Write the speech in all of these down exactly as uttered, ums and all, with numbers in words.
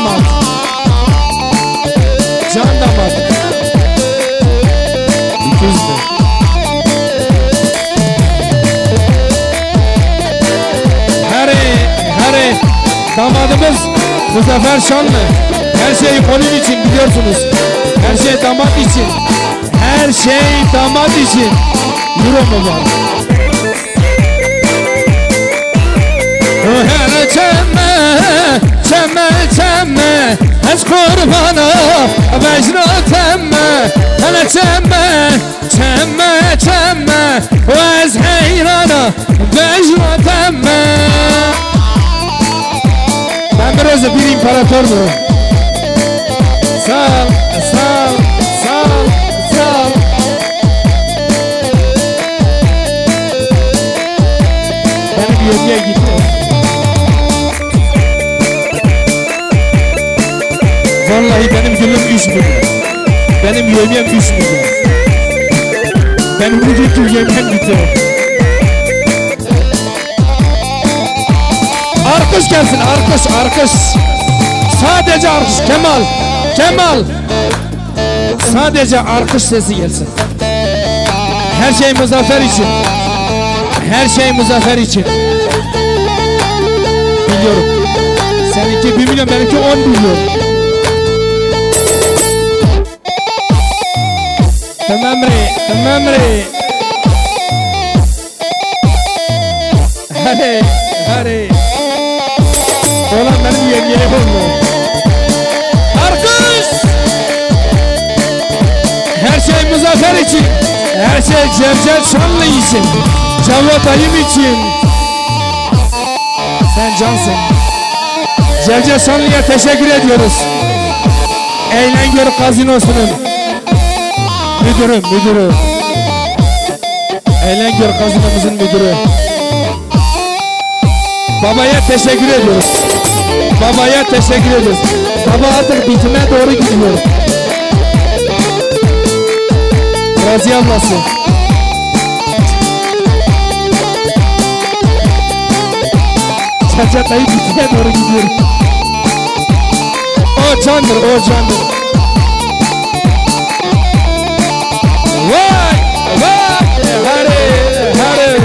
damat. Can damat. Üzme. Hare, hare. Damadımız Muzaffer Şanlı. Her şey onun için biliyorsunuz. Her şey damat için. Her şey damat için. Euro mu var? Hele çemme, çemme, çemme ez kurbana vecra temme. Hele çemme, çemme, çemme ez heyrana vecra temme. Ben biraz da bir imparatordurum. Sağ ol, sağ ol, sağ ol, sağ ol. Benim yönüye gitti. Vallahi benim gülüm üç milyon. Benim yövmem üç milyon. Benim bugünkü yövmem gitti. Arkış gelsin, arkış, arkış. Sadece arkış, Kemal, Kemal. Sadece arkış sesi gelsin. Her şey Muzaffer için. Her şey Muzaffer için. Biliyorum. Seninki bir milyon, benimki on milyon. Tamam re, tamam re. Hadi, hadi. Oğlan benim yengeye oldu. Arkış! Her şey Muzaffer için. Her şey Cevdet Şanlı için. Cevat Ayım için. Sen cansın. Cevdet Şanlı'ya teşekkür ediyoruz. Eğlengör Gazinosu'nun müdürü, müdürü. Eğlengör Gazino'muzun müdürü. Babaya teşekkür ediyoruz. Babaya teşekkür ediyoruz. Baba artık bitime doğru gidiyor. Raziye ablası. Cevdet Ayı bitime doğru gidiyor. O candır, o candır. Vay, vay, hare, hare.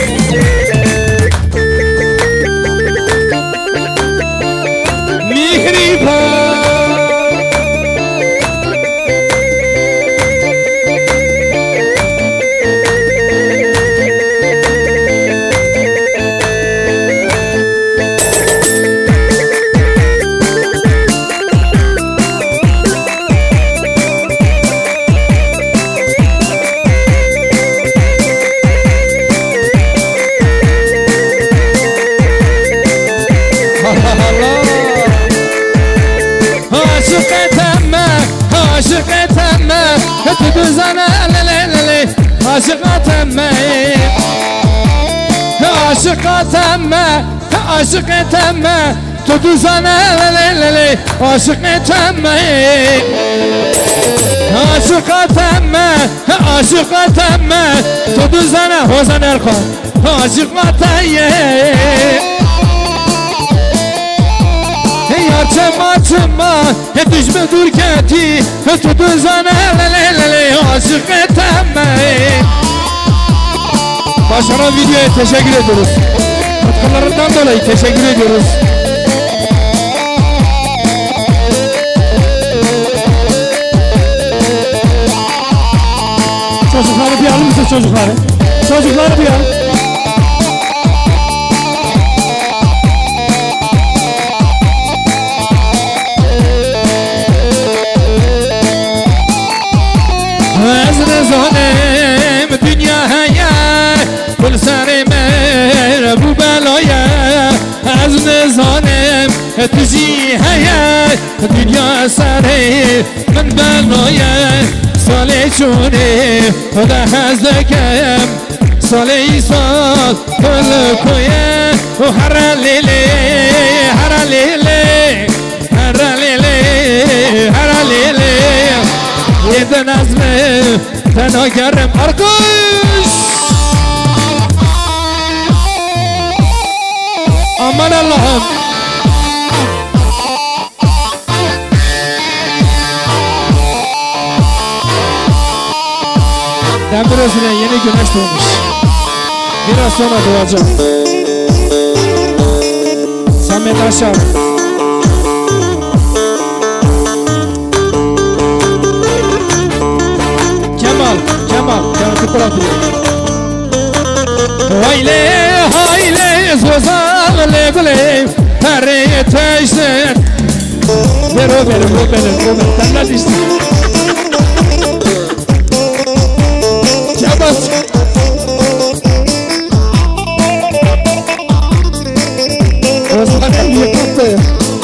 Mihriban. Aşık etme, aşık etme, aşık etme, tutuzana lelelele, aşık etme, aşık etme, aşık etme, tutuzana Hozan Erkan, aşık etme. Yarçama çama, düşme durketi, tutuzana lelelele, aşık etme. Başaran videoya teşekkür ediyoruz. Katkılarından dolayı teşekkür ediyoruz. Çocukları bir alır mısın çocukları? Çocukları bir al. Zalim dünyaya kul sarime bu belaya az ne zalim tüzihaya dünya sarim من belaya salih çune da hazlekem salih sal kul koye o haralile haralile haralile haralile yeden azme tenagerim arkış. Aman Allah'ım. Demirözüne yeni güneş doğmuş. Biraz sonra doğacak. Samet Aşar. Kemal, Kemal, Kemal Kıpıratı. Hayle, hayle, zozale gule, tereye teşler. Ver o benim, o benim, o benim. Sen ne diştin? Kemal. Osman el yıkıldı.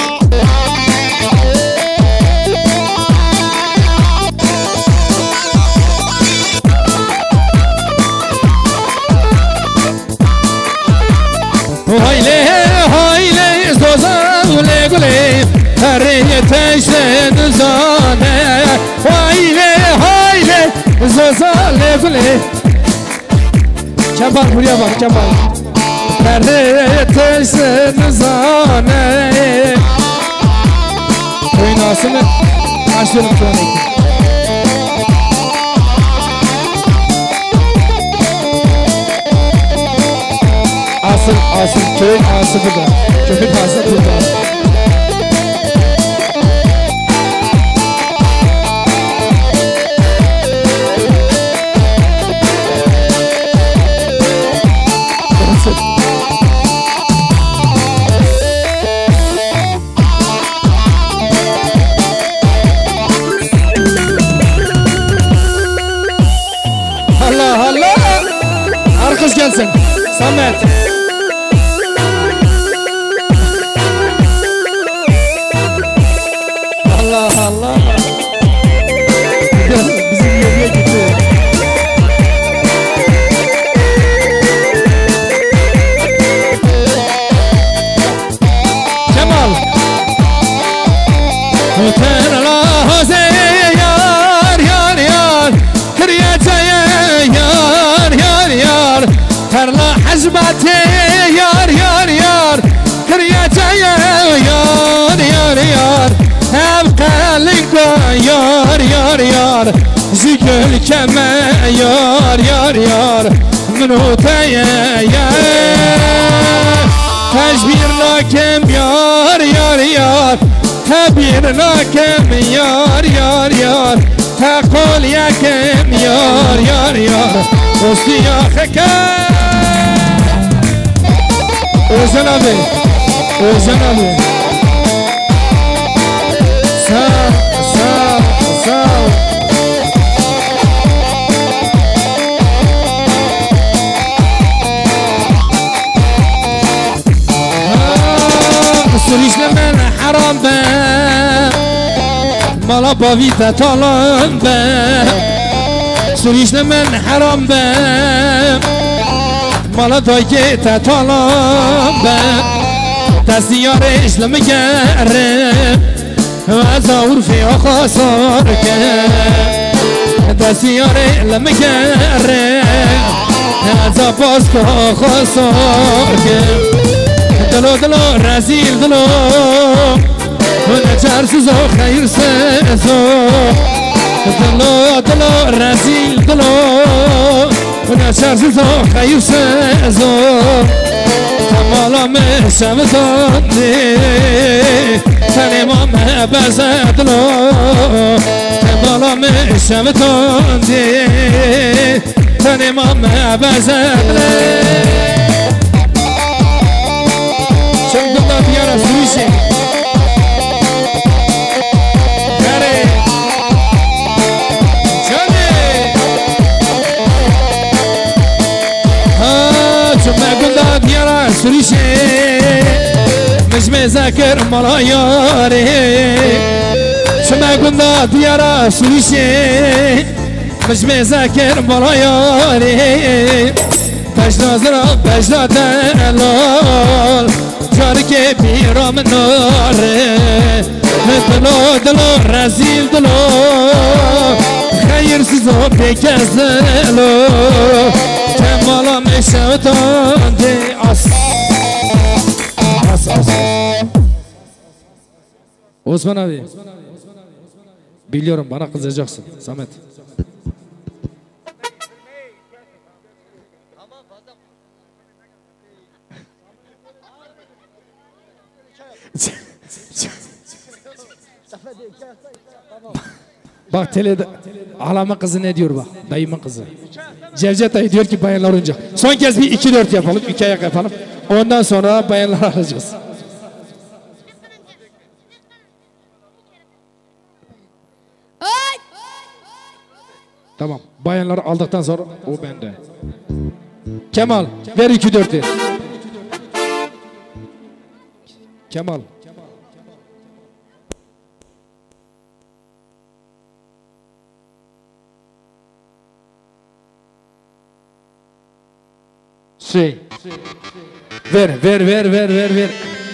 Hayle hayle zozale gule tereye teşlen zane. Hayle hayle zozale gule. Kemal buraya bak Kemal. Tereye teşlen zane. Oynasını başlıyorum şu an. Asıl, asıl köy asılı da. Köy asılı da. Allah Allah. Arkadaş gelsin. Samet. Allah Allah. Bizim yerine gitti. Kemal. Otel laze yar yar yar. Kriyacaya yar yar yar. Tarla hazbate yar yar yar. Kriyacaya yar yar yar. Hem kalinka yar yar yar. Zikül keme yar yar yar. Minuteye yar. Tecbir lakem yar yar yar. Tebir lakem yar yar yar. Tekol yakem yar yar yar. Dostu yakeke. Özcan abi. Özcan abi. Sağ, sağ, sağ. Sürüşle ben haram ben. Mala bavita talan ben. Sürüşle ben haram ben. Mala doyge talan ben. Destiyare işlemi gerim. وأزور في خسارك دسياري لما كرم هذا باسك خسارك دلو دلو رزيل دلو ونجار سوزو خير سوزو دلو دلو رزيل دلو ونجار سوزو خير سوزو كمالا مشمتاني سليمان بزدلو كمالا مشمتاني سليمان بزدلو شمدنا ديارة سويشي كاري جاني ها شمدنا ديارة سويشي مش مذاكر ملاياري شما قلنا ديارة سويشي مش مذاكر ملاياري بجنا زرا بجنا دلال جارك بيرا من نار دلو دلو رزيل دلو خير سيزو بكزلو كمالا مشوتان دي أص Osman abi, biliyorum bana kızacaksın Samet. Bak telede Alama kızı ne diyor bak, dayımın kızı. Cevdet dayı diyor ki bayanlar oyuncak. Son kez bir iki dört yapalım, iki ayak yapalım. Ondan sonra bayanları alacağız. Tamam, bayanları aldıktan sonra o bende. Kemal, ver iki dört ver. Kemal. Şey. Ver, ver, ver, ver, ver, ver.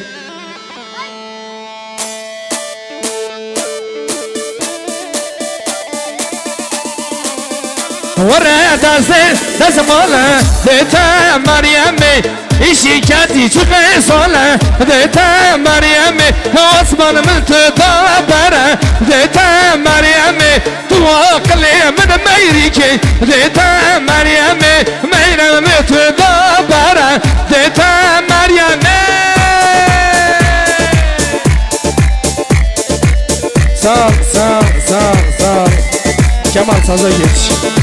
ورا دازه داز ماله دتا مريمي شيكاتي شوفي صاله دتا مريمي عثمان من تدابره دتا مريمي توكلي من ميريكي دتا مريمي ميرمي تدابره دتا مريمي صار صار صار صار Kemal saza geç.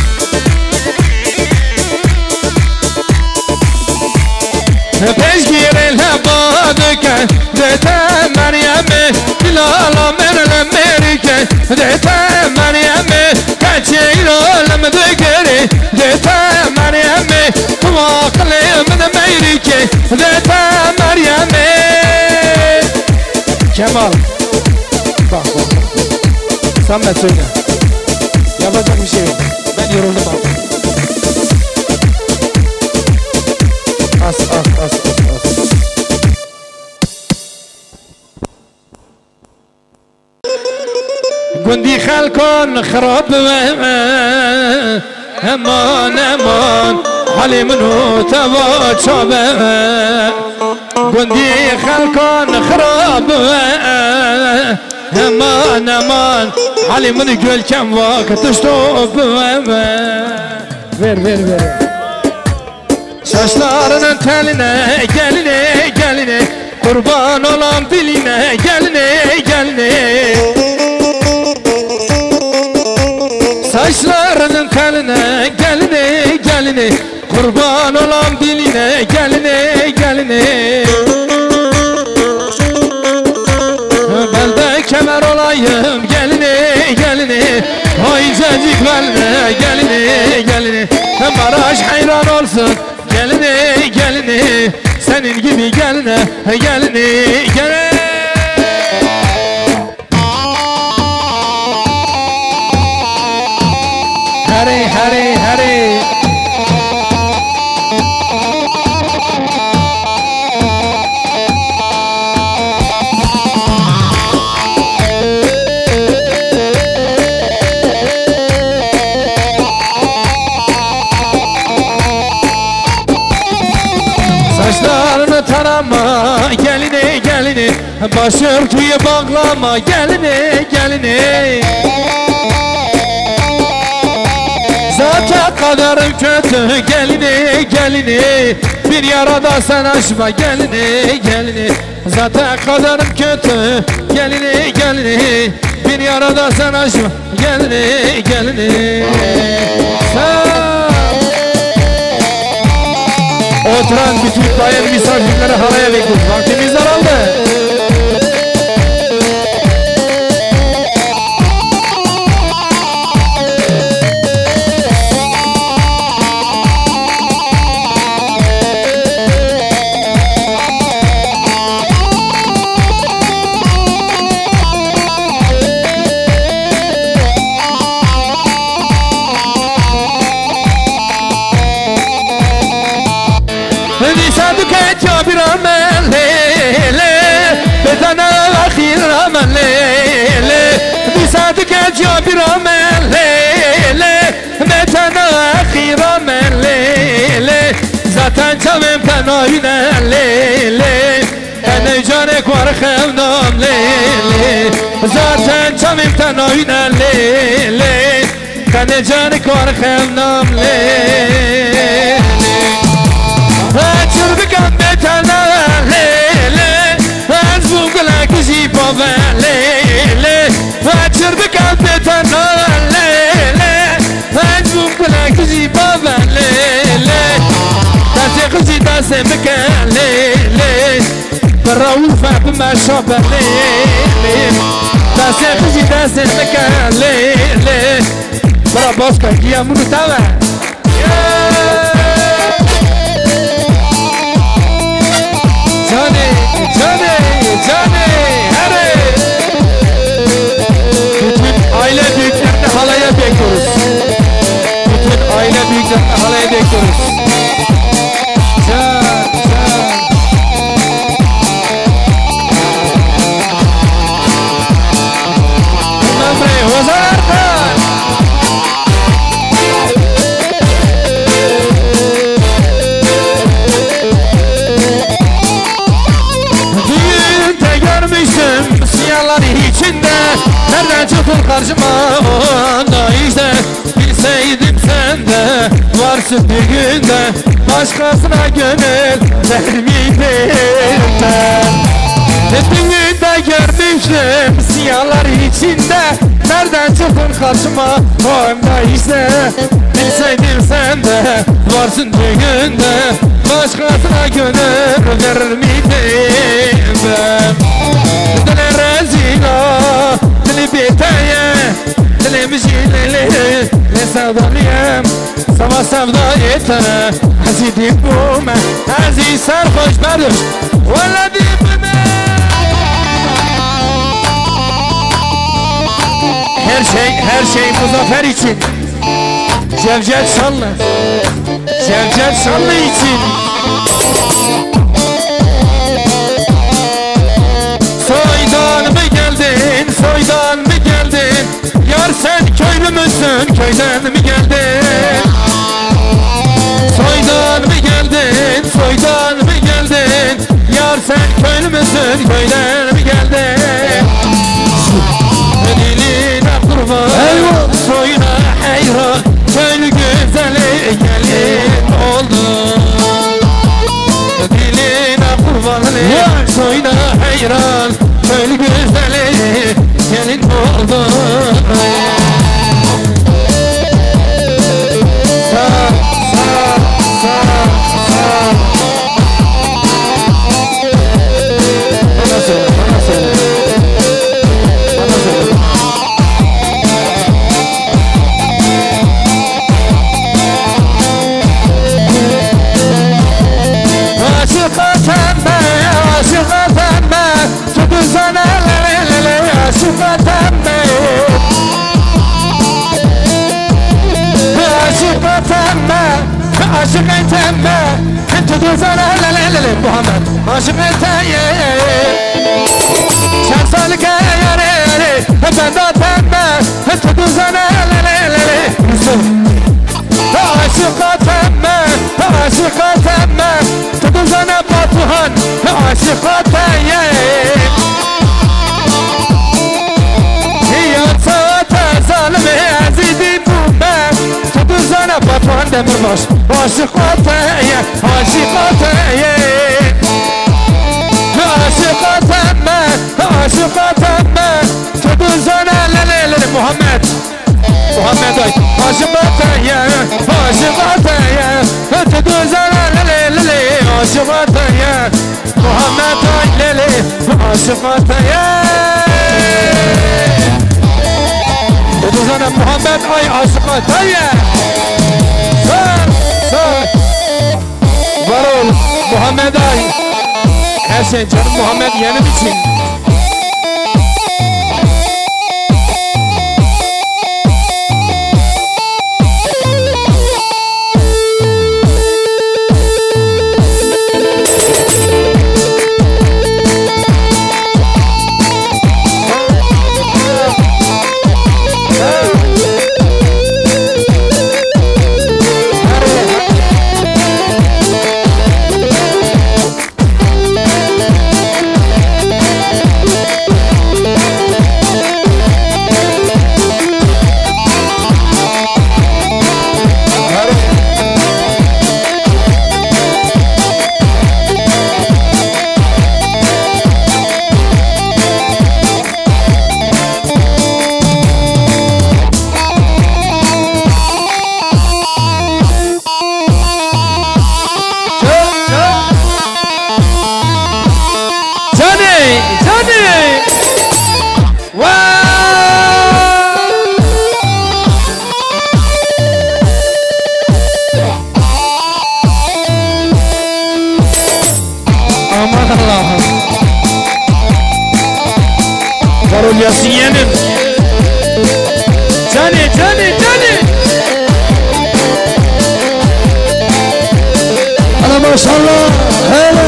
Peşgirele badıke Dete Meryem'i Bilala merele merike Dete Meryem'i Kaçeylalım dögeri Dete Meryem'i Vakılım da merike Dete Meryem'i Kemal Bak bak Samet söyle Yapacak bir şey yok Ben yoruldum abi As as as as as Gundi خلكن خراب امان امان حالي منو تبا چابه Gundi خلكن خراب امان امان حالي منو گل کم وقت اشتوب Ver ver ver Saçlarının teline geline geline Kurban olan diline geline geline Saçlarının teline geline geline Kurban olan diline geline geline Ben de kemer olayım geline geline Haycacık verme geline geline Baraj hayran olsun Geline geline senin gibi geline geline geline Hari hari hari Saçlarını tarama geline geline Başörtüyü bağlama geline geline Zaten kadarım kötü geline geline Bir yarada sen açma geline geline Zaten kadarım kötü geline geline Bir yarada sen açma geline geline Sen Oturan bütün dayan misafirleri halaya bekliyoruz. Vaktimiz daraldı. Nisadüket ya bir amel lele Bedana akhir amel lele Nisadüket ya bir amel lele Bedana akhir amel lele Zaten çavim tenayine lele Ene canek var xevnam lele Zaten çavim tenayine lele Ene canek var xevnam lele Çırpıkan betana lele Azbukla kızı baba lele شابه ليلي دست بجي دست مكان ليلي برا باسكا يا منو تابع جاني جاني جاني هري bütün aile büyüklerine halaya bekliyoruz bütün aile büyüklerine halaya bekliyoruz can can Namre Hozarkan Düğünde görmüştüm siyahları içinde Nereden çıktın karşıma onda işte Bilseydim sen de varsın bir günde Başkasına gönül vermeydim ben Düğünde görmüştüm siyahlar içinde Nereden çıktın karşıma onda işte Bilseydim sen de varsın bir günde Başkasına gönül vermeydim ben Dile rezila Dili biteye Dili mjilili Ne sevdalıyım Sama sevda yetene Azidim bume Aziz sarhoş berduş Valla dibime Her şey, her şey Muzaffer için Cevcet Şanlı Cevcet Şanlı için Soydan mı geldin, soydan mı geldin Yar sen köylü müsün, köyden mi geldin Soydan mı geldin, soydan mı geldin Yar sen köylü müsün, köyden mi geldin Diline kurban, soyuna hayran Köylü güzeli gelin oldu Diline kurban, soyuna hayran Köylü güzeli gelin oldu Sağ, sağ, sağ, sağ Bana söyle, bana söyle Bana söyle Aşık atanma, aşık atanma Tutu sana lelelele aşık atanma Aşık atanma, aşık atanma Tutu sana lelelele Muhammed aşık atanma Şansalık ayarı ayarı Ben de atanma Tutu sana lelelele Yusuf Aşık atanma, aşık atanma Tutu sana Batuhan Aşık atanma Yatsa tazalime azidi bume Tutu sana Batuhan Demirbaş Aşık atanma, aşık atanma Aşık atanma, aşık atanma Tutu sana lelelele Muhammed Muhammed ay aşık ataya, aşık ataya Tutu sana lelelele aşık ataya Muhammed ay lele aşık ataya Tutu sana Muhammed ay aşık ataya Sağ, sağ Var ol Muhammed ay Her şey canım Muhammed yenim için Yasiye'nin Cani cani cani Ana maşallah hele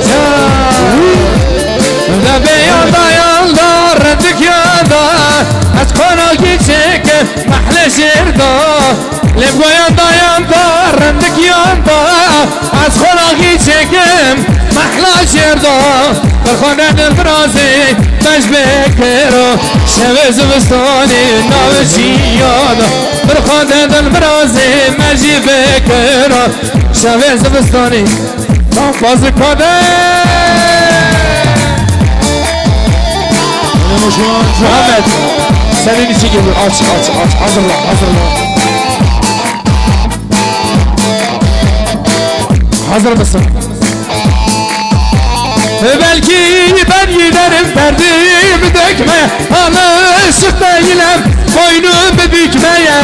Da beyanda yanda Rıdık yanda Az konak içek Mahle şirda Lep koyanda yanda Rıdık yanda Az konak içek Mahla şirda Berkhane البرازي مش بكرو شب زبستاني ناوشيانا برخانه البرازي مش بكرو شب زبستاني باز کنه محمد سنینی چی گیر آچ آچ آچ hazırla hazırla hazır mısın? Belki ben giderim derdimi dökmeye Alışık değilim boynumu bükmeye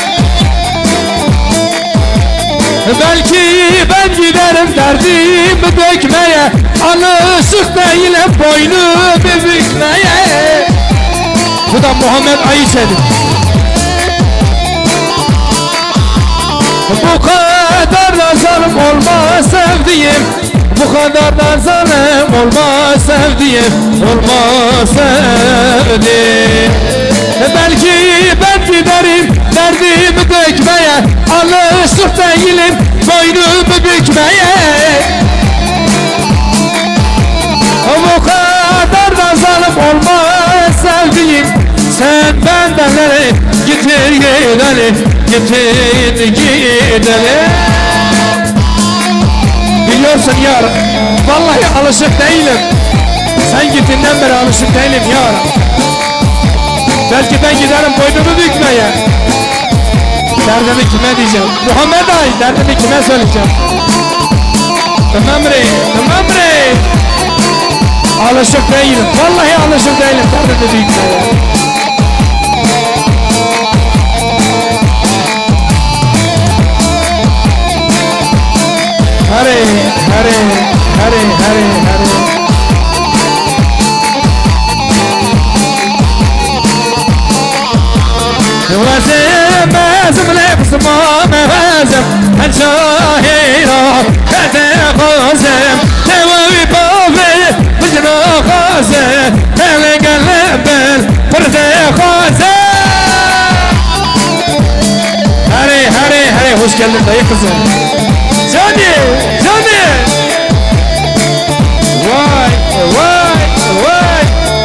Belki ben giderim derdimi dökmeye Alışık değilim boynumu bükmeye Bu da Muhammed Ayşe'dir Bu kadar da zalim olmaz sevdiğim Bu kadar da zalim olmaz sevdiğim Olmaz sevdiğim Belki ben giderim derdimi dökmeye Alışık değilim boynumu bükmeye Bu kadar da zalim olmaz sevdiğim Sen benden nereye getir gidelim Getir gidelim Biliyorsun yar, vallahi alışık değilim. Sen gittiğinden beri alışık değilim yar. Belki ben giderim boynumu bükmeye. Derdimi kime diyeceğim? Muhammed Ay, derdimi kime söyleyeceğim? Tamam bre, tamam bre. Alışık değilim, vallahi alışık değilim derdimi bükmeye. Hare, hare, hare, hare, hare. Vazim, vazim, lefzim, vazim, الشاهيرة كتغازم توي بابي بجنا غازم تلقى اللبن فرد غازم هري هري هري hoş geldin dayı kızım. Cani Cani vay vay vay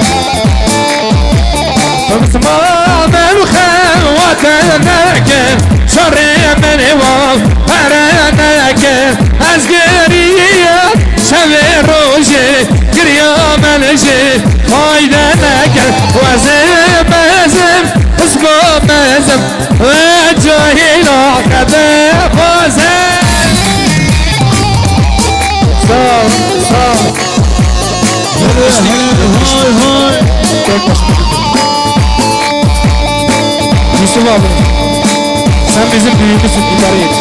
فبسمام الخواتنك شري من وام فرنك أزقرية شوي روجي قريا منجي فايدنك وزم مزم اسمه مزم وجاهينا كذا فازم صار صار هاي هاي Yusuf abi, sen bizim büyüğümüzsün, idare et.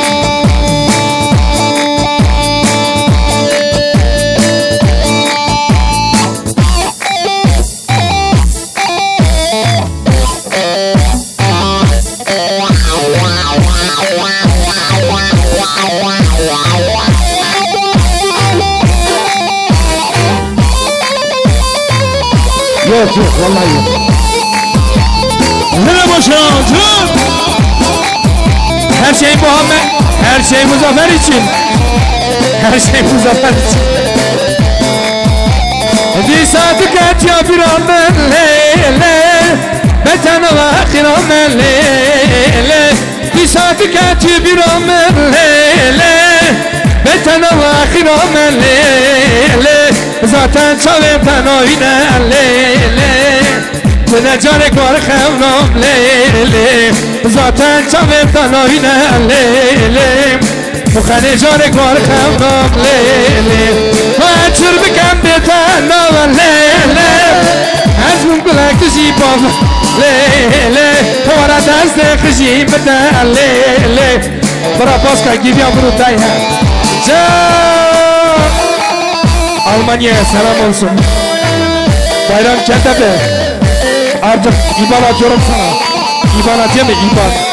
Yok yok, vallahi yok. Hele boşan, her şey Muhammed, her şey Muzaffer için. Her şey Muzaffer için. Bir saati kaç ya bir amen leyle Beten ve ahir amen leyle Bir saati kaç bir amen leyle Beten ve ahir amen leyle Zaten çalıptan oyna leyle Buna carek var xevram leylim Zaten çavimdan oyna leylim Mukhani carek var xevram leylim Açır bikem biten navan leylim Azmum kulak jibam leylim Hora dazde kjim biten leylim Bra paska givya brutayha Almanya'ya selam olsun Bayram Kentepe Artık İban atıyorum sana. İban atayım mı? İban.